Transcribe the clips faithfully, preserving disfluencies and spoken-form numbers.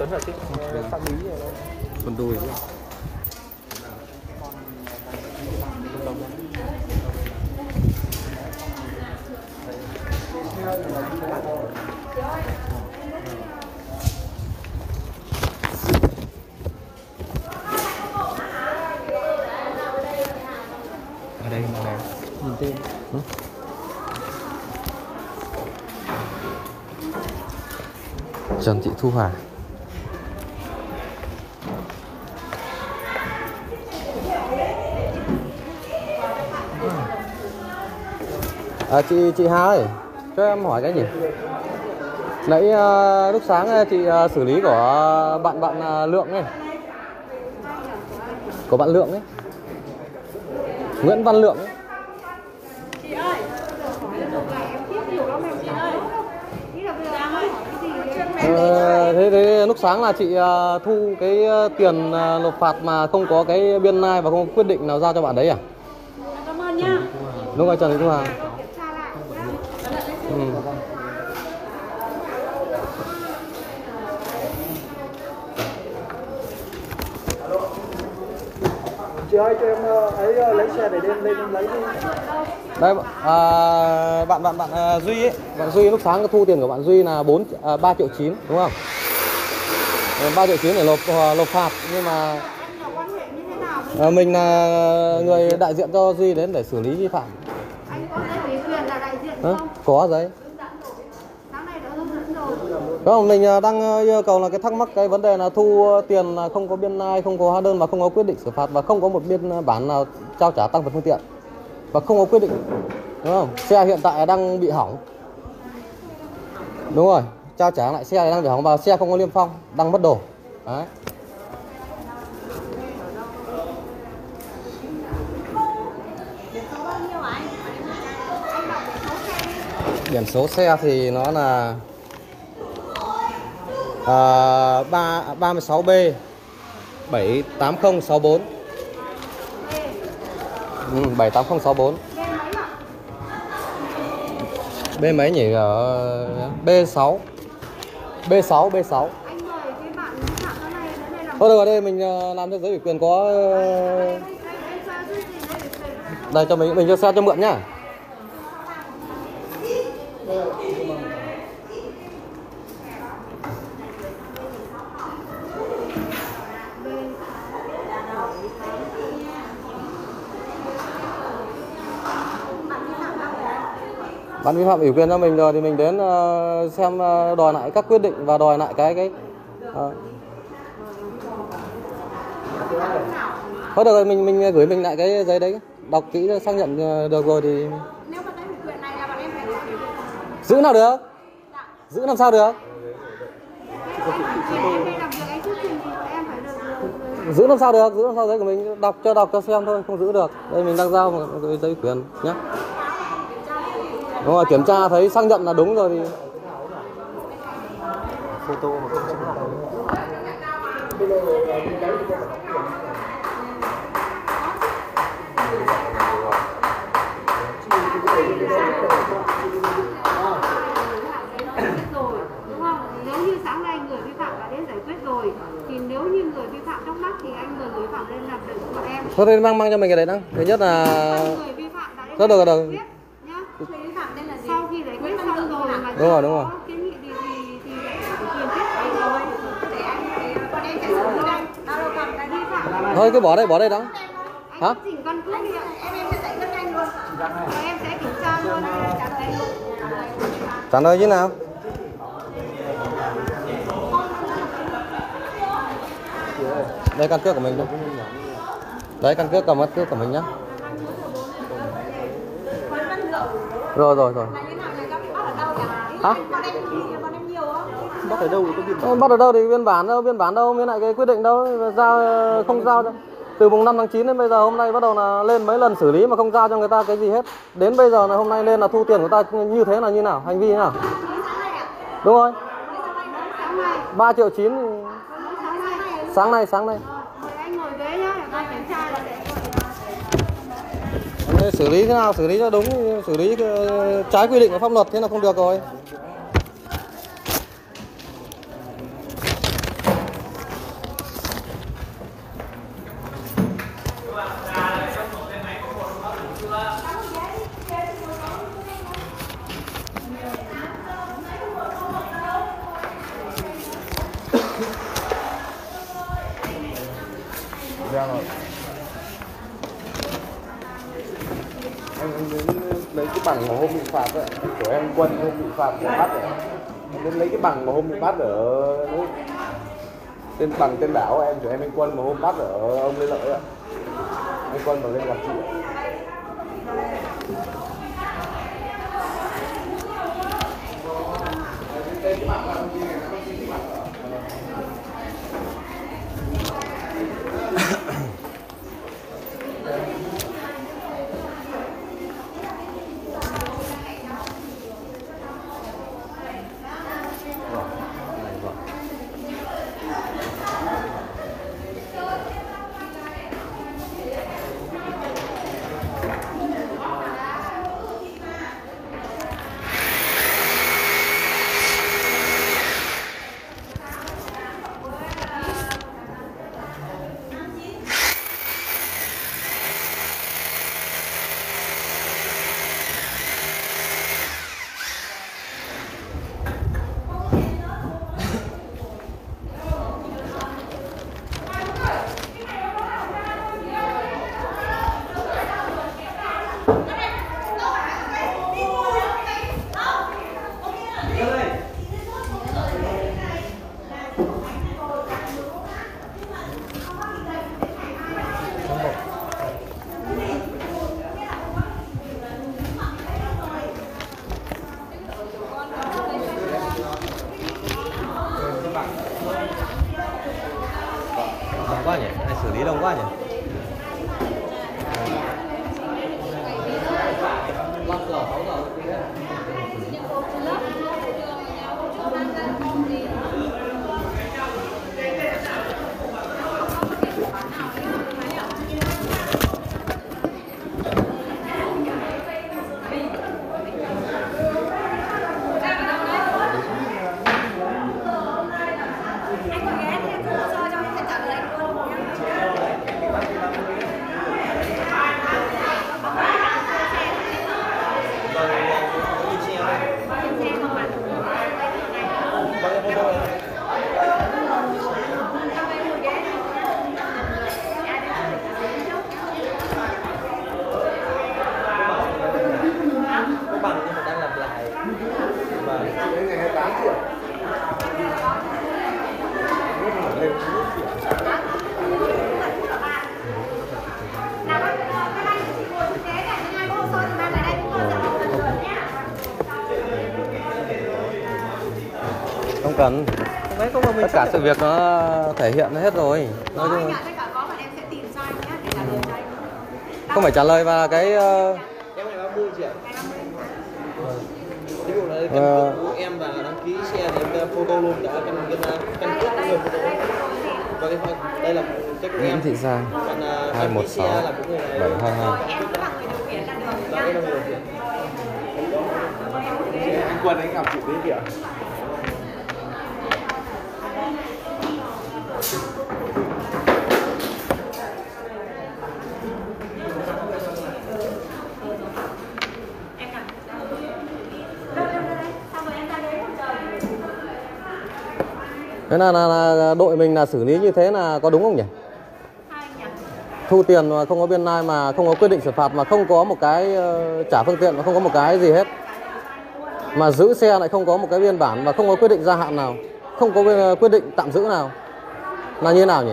ấn ở trên phạm lý con đùi. Ở đây này, nhìn tên. Ừ. Trần Thị Thu Hà. À, chị chị Hà ơi, cho em hỏi cái gì? Nãy uh, lúc sáng chị uh, xử lý của bạn bạn uh, Lượng ấy, của bạn Lượng ấy, Nguyễn Văn Lượng ấy. Chị ơi, em tiếp nhiều lắm em chị ơi. Ờ, thế, thế lúc sáng là chị uh, thu cái uh, tiền uh, nộp phạt mà không có cái biên lai và không có quyết định nào giao cho bạn đấy à? Cảm ơn nhá. Đúng rồi, Trần Thị Thu Hà. Ừ. chị ơi cho em ấy lấy xe để đem lên lấy đi. Đây à, bạn bạn bạn à, Duy ấy, bạn Duy lúc sáng thu tiền của bạn Duy là bốn à, ba triệu chín đúng không? ba triệu chín để nộp nộp phạt, nhưng mà à, mình là người đại diện cho Duy đến để xử lý vi phạm. Anh có giấy ủy quyền là đại diện Hả? không? Có giấy. Sáng nay đã hướng dẫn rồi. Không, mình đang yêu cầu là cái thắc mắc cái vấn đề là thu tiền là không có biên lai, không có hóa đơn và không có quyết định xử phạt và không có một biên bản nào trao trả tăng vật phương tiện và không có quyết định, đúng không? Xe hiện tại đang bị hỏng, đúng rồi, trao trả lại xe đang bị hỏng và xe không có niêm phong, đang mất đồ. Đấy. Biển số xe thì nó là à, ba ba mươi sáu B bảy tám không sáu bốn. Ừ, bảy tám không sáu bốn. B mấy nhỉ? Ở B sáu. B sáu, B sáu. Thôi được ở đây mình làm cho giấy ủy quyền có đây cho mình mình cho xe cho mượn nhá. Bạn vi phạm ủy quyền cho mình rồi thì mình đến uh, xem uh, đòi lại các quyết định và đòi lại cái cái uh. Thôi được rồi, mình mình gửi mình lại cái giấy đấy, đọc kỹ xác nhận uh, được rồi thì Nếu mà cái ủy quyền này là bọn em phải giữ nào được, giữ làm sao được, giữ làm sao được, giữ làm sao giấy của mình đọc cho đọc cho xem thôi, không giữ được. Đây mình đang giao một cái giấy quyền nhé. Đúng rồi, kiểm tra thấy xác nhận là đúng rồi thì photo mà không chứng thực. Nếu như sáng nay người vi phạm đã đến giải quyết rồi thì nếu như người vi phạm trong mắt thì anh mời người vi phạm lên làm việc của bọn em. thôi thì mang mang cho mình cái đấy đã. Thứ nhất là Người vi phạm đã đến rất được được. Sau khi giải quyết xong rồi mà đúng rồi đúng rồi. kiến nghị gì thì thì lại quyền tiếp rồi để anh để bọn em sẽ xử lý anh. Đâu đâu còn cái vi phạm. Thôi cứ bỏ đây bỏ đây đó. Hả? Chỉnh căn cước đi, em em sẽ giải quyết nhanh luôn. Rồi em sẽ kiểm tra luôn, trả lời luôn. Trả lời như nào? Đây căn cước của mình đây. Đấy căn cước cầm căn cước của mình nhá. Rồi rồi rồi. Hả? Bắt ở đâu có biên bản? Bắt ở đâu thì biên bản đâu, biên bản đâu, biên lại cái quyết định đâu, giao không giao cho. Từ mùng năm tháng chín đến bây giờ hôm nay bắt đầu là lên mấy lần xử lý mà không giao cho người ta cái gì hết. Đến bây giờ là hôm nay lên là thu tiền của ta như thế là như nào, hành vi như nào? Đúng rồi. ba triệu chín sáng nay sáng nay. Xử lý thế nào, xử lý cho đúng, xử lý trái quy định của pháp luật thế là không được rồi. ra rồi. Em, em đến lấy cái bằng mà hôm bị phạt ấy, của em Quân hôm bị phạt của bắt rồi. Em đến lấy cái bằng mà hôm bị bắt ở đấy. Tên bằng tên đảo em của em anh Quân mà hôm bắt ở ông Lê Lợi ạ. Anh Quân mà lên gặp chị ạ. Đông quá nhỉ, này xử lý đông quá nhỉ. Bằng nhưng mà đang làm lại. Và Đến ngày hai mươi tám triệu. Lên Không cần. mấy công mình Tất cả sự việc nó thể hiện hết rồi. Nói chung là không phải trả lời và cái uh, em ngày ba mươi triệu. Ví dụ là căn Ờ. cước của em và đăng ký xe thì em photo luôn cả căn căn căn cước của người photo. Và cái phần đây là cái của em. Nguyễn Thị Giang Còn uh, hai đăng một ký xe sáu là của người này. bảy hai hai. Đó cái là người điều khiển. anh Quân anh gặp chị đấy kìa. Thế là, là, là đội mình là xử lý như thế là có đúng không nhỉ? Thu tiền mà không có biên lai mà không có quyết định xử phạt mà không có một cái uh, trả phương tiện mà không có một cái gì hết. Mà giữ xe lại không có một cái biên bản và không có quyết định gia hạn nào, không có uh, quyết định tạm giữ nào. Là như thế nào nhỉ?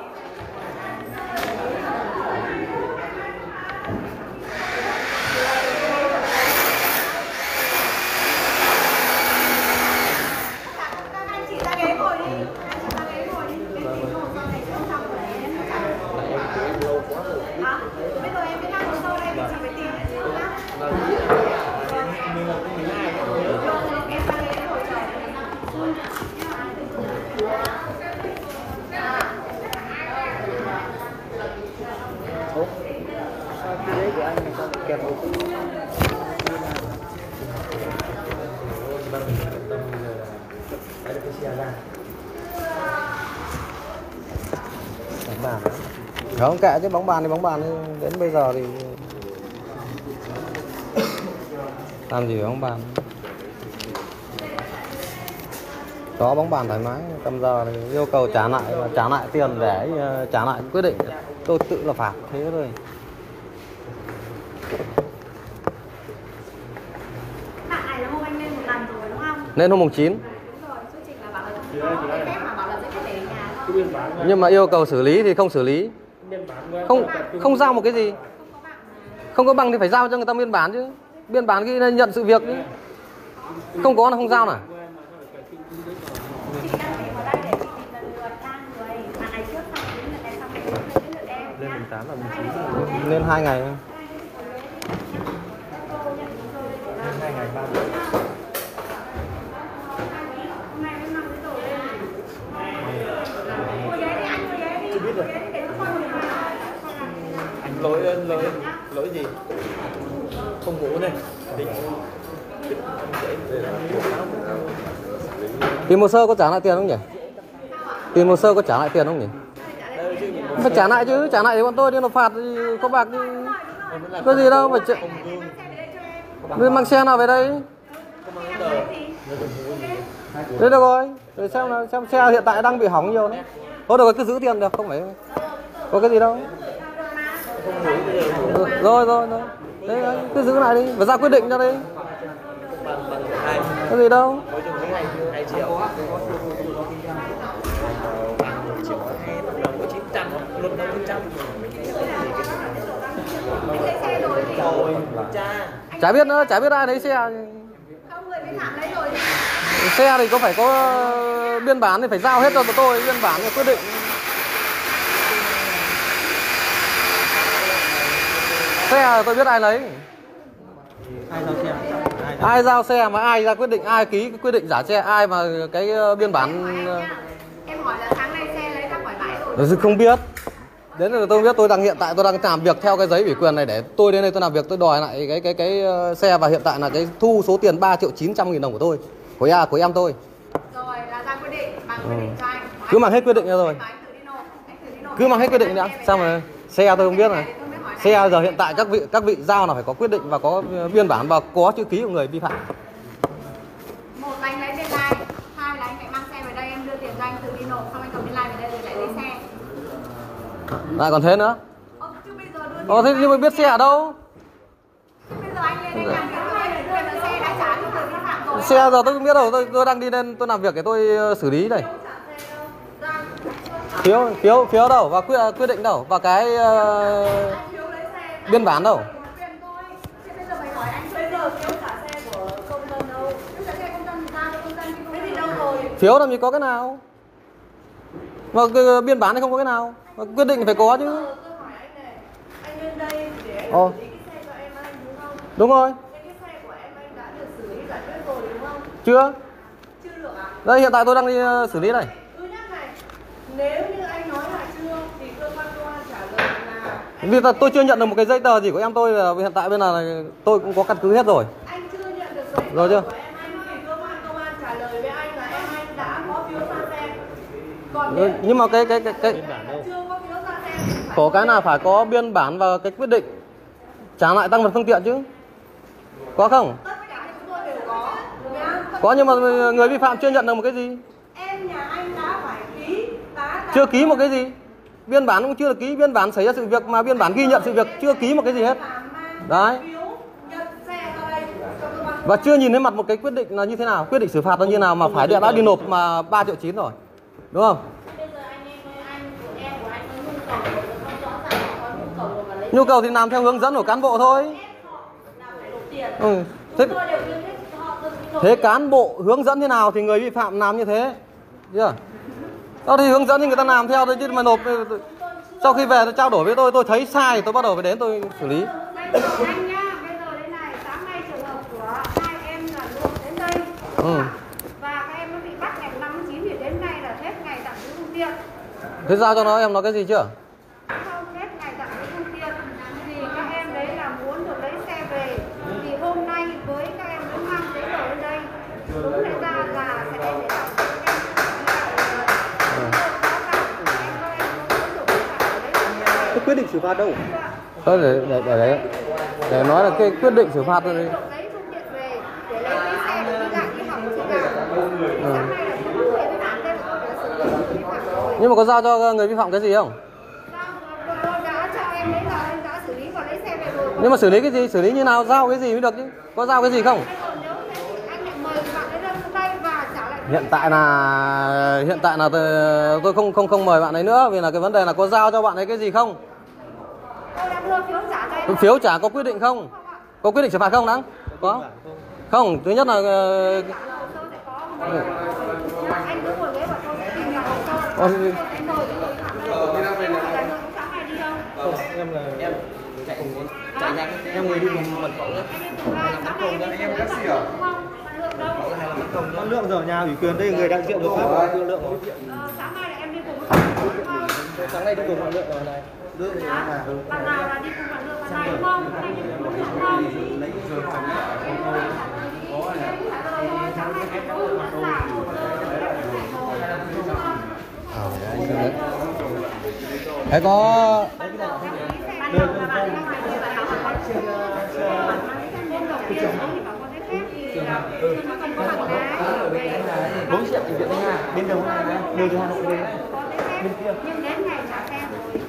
Cái đấy của anh là sao kèm một cái đấy là cái xe ra. Bóng bàn. Không kệ chứ bóng bàn thì bóng bàn đến bây giờ thì làm gì với bóng bàn. Có bóng bàn thoải mái, tầm giờ thì yêu cầu trả lại và trả lại tiền để uh, trả lại quyết định. tôi tự là phạt thế thôi. Bạn này là hôm anh lên một lần rồi đúng không? Nên hôm mùng chín. Đúng rồi, xuất trình là bảo là không có giấy phép mà bảo là giấy phép để ở nhà thôi. Nhưng mà yêu cầu xử lý thì không xử lý. Không không giao một cái gì. Không có bằng thì phải giao cho người ta biên bản chứ. Biên bản ghi là nhận sự việc chứ. Không có là không giao nào. Chị đang bị vào đây để chị tìm lần lượt ba người. Bạn này trước xong đến lượt em xong đến lượt em Lên nhá. mùng tám là mùng chín. Lên hai ngày. hai ngày ba Hôm nay em mang cái đồ lên này. Mua giấy đi anh, mua giấy đi. chưa biết rồi. Giấy đi để nó con người vào. Lỗi lỗi lỗi gì? Không ngủ này. Đi. Tiền hồ sơ có trả lại tiền không nhỉ? Tiền hồ sơ có trả lại tiền không nhỉ? Phải trả lại chứ, trả lại thì bọn tôi đi nộp phạt thì có bạc thì có gì đâu mà ch... mang xe nào về đây? Thế được rồi, để xem là xem xe hiện tại đang bị hỏng nhiều đấy. Thôi được rồi, cứ giữ tiền được, không phải có cái gì đâu. Ừ, rồi rồi rồi, thế đấy, cứ giữ lại đi và ra quyết định cho đi. Có gì đâu. hai triệu. chín trăm, luôn năm trăm. Rồi, cha. Chả biết nữa, chả biết ai thấy xe. Không, người vi phạm lấy rồi. Xe thì có phải có biên bản thì phải giao hết cho tụi tôi, biên bản là quyết định. Xe là tôi biết ai lấy. Ai giao xe? Ai giao xe mà ai ra quyết định, ai ký cái quyết định giả xe, ai mà cái biên bản. Em hỏi là sáng nay xe lấy ra khỏi bãi rồi. Tôi không biết. Đến là tôi không biết, tôi đang hiện tại tôi đang làm việc theo cái giấy ủy quyền này để tôi đến đây tôi làm việc, tôi đòi lại cái cái cái xe và hiện tại là cái thu số tiền ba triệu chín trăm nghìn đồng của tôi, của nhà của em tôi. Rồi là ra quyết định, bằng quyết định cho anh. Cứ mang hết quyết định ra rồi. Anh tự đi nộp, anh tự đi nộp. Cứ mang hết quyết định đã. Sao mà xe tôi không biết này. Xe giờ hiện tại các vị các vị giao là phải có quyết định và có biên bản và có chữ ký của người vi phạm. Một là anh lấy biên lai, hai là anh phải mang xe về đây em đưa tiền cho anh tự đi nộp, xong anh cầm biên lai về đây rồi lại lấy xe. Lại còn thế nữa. Ơ chứ bây giờ đưa tiền. Ồ thế nhưng mà biết xe ở đâu? Chứ bây giờ anh lên anh làm cái này để đưa tờ xe đã trả cho người vi phạm rồi. Xe giờ tôi không biết đâu, tôi tôi đang đi lên tôi làm việc để tôi uh, xử lý đây. Phiếu phiếu phiếu đâu và quyết quyết định đâu và cái uh, biên bản đâu? Phiếu làm gì có cái nào? Mà cái biên bản thì không có cái nào. Mà quyết định phải có chứ. Ồ. Đúng rồi. Chưa? Đây hiện tại tôi đang đi uh, xử lý này. Nếu như anh nói là chưa thì cơ quan công an trả lời là vì là tôi chưa nhận được một cái giấy tờ gì của em tôi, là hiện tại bên là tôi cũng có căn cứ hết rồi. anh chưa nhận được giấy Rồi chưa? của em anh thì cơ quan công an trả lời với anh là em anh đã có phiếu ra xe. Còn Ừ, nhưng mà cái cái cái cái chưa có phiếu ra xe thì phải có cái nào phải có biên bản và cái quyết định trả lại tăng vật phương tiện chứ? Có không? tất cả chúng tôi đều có nhá. Có nhưng mà người vi phạm chưa nhận được một cái gì. Em nhà anh đã phải ký đã, đã Chưa ký một cái gì. Biên bản cũng chưa được ký, biên bản xảy ra sự việc mà biên bản ghi nhận sự việc chưa ký một cái gì hết. Đấy. phiếu nhận xe ra đây cho cơ quan. Và chưa nhìn thấy mặt một cái quyết định là như thế nào, quyết định xử phạt là như nào mà phải đã, đã đi nộp mà ba triệu chín rồi. Đúng không? Bây giờ anh em ơi, anh của em của anh có nhu cầu không rõ ràng có nhu cầu mà lấy Nhu cầu thì làm theo hướng dẫn của cán bộ thôi. là phải nộp tiền. Ừ. Thế, Tôi đều khuyến khích họ tự đi nộp thế tiền. cán bộ hướng dẫn thế nào thì người vi phạm làm như thế. Chưa? Đó thì hướng dẫn thì người ta làm theo thôi chứ mà nộp sau khi về tôi trao đổi với tôi, tôi thấy sai thì tôi bắt đầu phải đến tôi xử lý. Đây, anh nhá, bây giờ đây này, sáng nay trường hợp của hai em là luộc đến đây. Ừ. Và các em nó bị bắt ngày năm tháng chín thì đến nay là hết ngày tạm giữ phương tiện. Thế giao cho nó em nói cái gì chưa? Không hết ngày tạm giữ phương tiện thì các em đấy là muốn được lấy xe về. Thì hôm nay với các em muốn mang giấy tờ lên đây, đúng lẽ ra là sẽ đem để tạm giữ các em. Cái quyết định xử phạt đâu? Thôi để để để để, để nói là cái quyết định xử phạt thôi. Lấy phương tiện về để lấy giấy xe để đi lại đi học trên nào. Sáng nay là không có người vi phạm đây, là xử lý người vi phạm rồi. Nhưng mà có giao cho người vi phạm cái gì không? Giao Nhưng mà xử lý cái gì? Xử lý như nào? Giao cái gì mới được chứ? Có giao cái gì không? Nếu thế thì anh lại mời bạn ấy lên đây và trả lại. Hiện tại là hiện tại là tôi, tôi không không không mời bạn ấy nữa vì là cái vấn đề là có giao cho bạn ấy cái gì không? Tôi đã đưa phiếu trả cho anh. Phiếu trả có quyết định không? Có quyết định xử phạt không đáng? Có. Không, thứ nhất là Hồ sơ sẽ có. Anh cứ ngồi ghế và tôi sẽ tìm nhà hồ sơ. Tôi sẽ mời cái người phạm lên. Em có phải là người cũng sáng ngày đi không? Không, em là em chạy cùng với chạy nhanh, em người đi cùng mật khẩu đấy. Em rất xỉu. Con Lượng giờ nhà ủy quyền đây người đại diện được pháp của Lượng Lượng. Sáng nay là em đi cùng với bạn. Sáng nay đi cùng bạn Lượng rồi này. Bạn nào là đi cùng bạn Lượng bạn này đúng không? Hôm nay đi cùng bạn Lượng đúng không? Lấy rồi phòng nhà. Sáng nay em cũng đã trả hồ sơ. Thế có bốn triệu bệnh viện Thanh Hà bên đầu này đều từ Hà Nội về bên kia. Nhưng đến ngày trả xe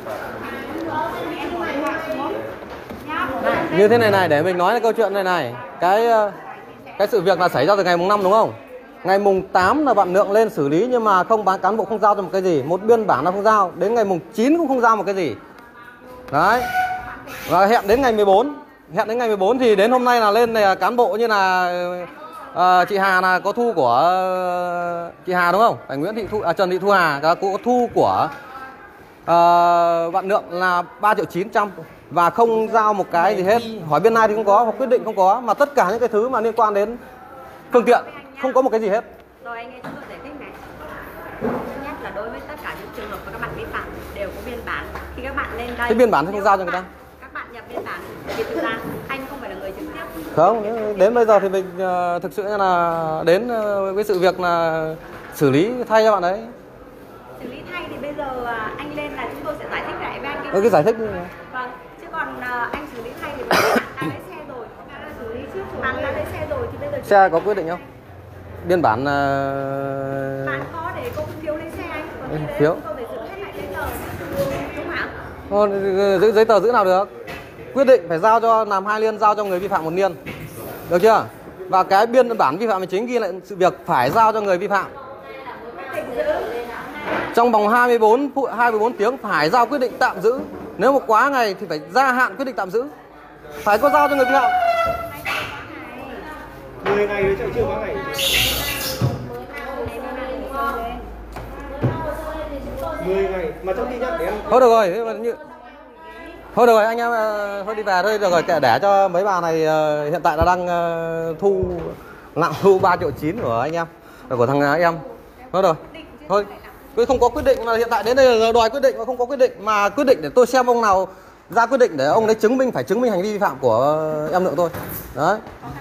rồi. như thế này này, để mình nói cái câu chuyện này này. Cái cái sự việc là xảy ra từ ngày mùng năm đúng không? Ngày mùng tám là bạn Lượng lên xử lý nhưng mà không, bán cán bộ không giao cho một cái gì, một biên bản là không giao, đến ngày mùng chín cũng không giao một cái gì. Đấy. Và hẹn đến ngày mười bốn, hẹn đến ngày mười bốn thì đến hôm nay là lên này cán bộ như là uh, chị Hà là có thu của uh, chị Hà đúng không? Phải Nguyễn Thị Thu à, Trần Thị Thu Hà có thu của uh, bạn Lượng là ba triệu chín trăm và không giao một cái gì hết. Hỏi bên này thì không có, hoặc quyết định không có, mà tất cả những cái thứ mà liên quan đến phương tiện không có một cái gì hết. Rồi anh nghe chúng tôi giải thích này. Thứ nhất là đối với tất cả những trường hợp mà các bạn vi phạm đều có biên bản. Khi các bạn lên đây, cái biên bản thì không giao cho người ta. Các bạn nhập biên bản thì thực ra anh không phải là người trực tiếp. Không, đến bây giờ thì mình uh, thực sự là đến uh, với sự việc là xử lý thay cho bạn đấy. Xử lý thay thì bây giờ uh, anh lên là chúng tôi sẽ giải thích lại với anh. Ừ, cái giải thích như vâng, chứ còn uh, anh xử lý thay thì bạn đã lấy xe rồi, bạn đã xử lý trước rồi, bạn đã lấy xe rồi thì bây giờ xe có quyết định không? Biên bản uh... bạn có để công phiếu lấy xe anh, còn khi đấy phiếu. chúng tôi phải giữ hết lại giấy tờ, đúng không ạ? Thôi, giữ giấy tờ giữ nào được. Quyết định phải giao cho làm hai liên, giao cho người vi phạm một niên. Được chưa? Và cái biên bản vi phạm hành chính ghi lại sự việc phải giao cho người vi phạm. Trong vòng hai mươi bốn phút, hai mươi bốn tiếng phải giao quyết định tạm giữ. Nếu mà quá ngày thì phải gia hạn quyết định tạm giữ. Phải có giao cho người vi phạm. mười ngày đấy chưa quá ngày. mười ngày mà trong khi nhắc em. Thôi được rồi, thế mà như thôi được rồi anh em uh, thôi đi về thôi, được rồi, kệ để cho mấy bà này uh, hiện tại là đang uh, thu nặng thu ba triệu chín của anh em, của thằng uh, em. Thôi rồi. Thôi. Tôi không có quyết định mà hiện tại đến đây là đòi quyết định mà không có quyết định, mà quyết định để tôi xem ông nào ra quyết định để ông đấy chứng minh, phải chứng minh hành vi vi phạm của em Lượng tôi. Đấy.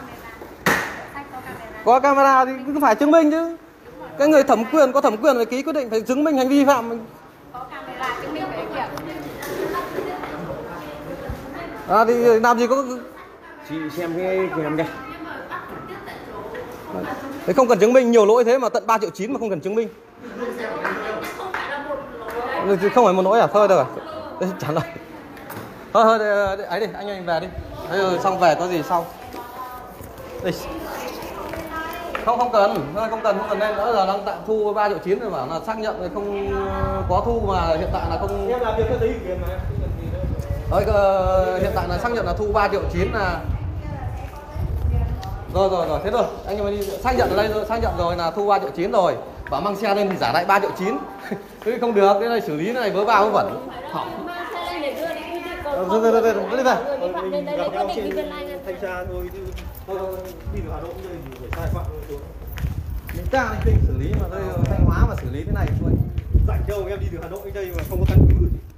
Có camera thì cứ phải chứng minh chứ. Cái người thẩm quyền có thẩm quyền phải ký quyết định phải chứng minh hành vi vi phạm. À, thì làm gì có. Chị xem cái kèm đây. Thế không cần chứng minh, nhiều lỗi thế mà tận ba triệu chín mà không cần chứng minh. Không phải một lỗi à? Thôi được rồi. Trả lời. Thôi thôi ấy đi, anh anh về đi. Đấy rồi, xong về có gì sau. Đây. Không không cần, không cần không cần nên nữa, giờ đang tạm thu ba triệu chín rồi, bảo là xác nhận không có thu mà hiện tại là không. Em làm việc theo giấy ủy quyền mà em không cần gì đâu. Thôi hiện tại là xác nhận là thu ba triệu chín là rồi rồi rồi, thế rồi, anh em đi xác nhận ở đây rồi, xác nhận rồi là thu ba triệu chín rồi. Bảo mang xe lên thì trả lại ba triệu chín. Thế không được, cái này xử lý này vớ va vớ vẩn. Hỏng. Rồi rồi rồi, đi về. Mình gặp nhau trên thanh tra thôi chứ. Đi vào Hà Nội đây thì phải sai phạm rồi. Mình ta định xử lý mà đây Thanh Hóa mà xử lý thế này thôi. Rảnh đâu em đi từ Hà Nội đây mà không có căn cứ.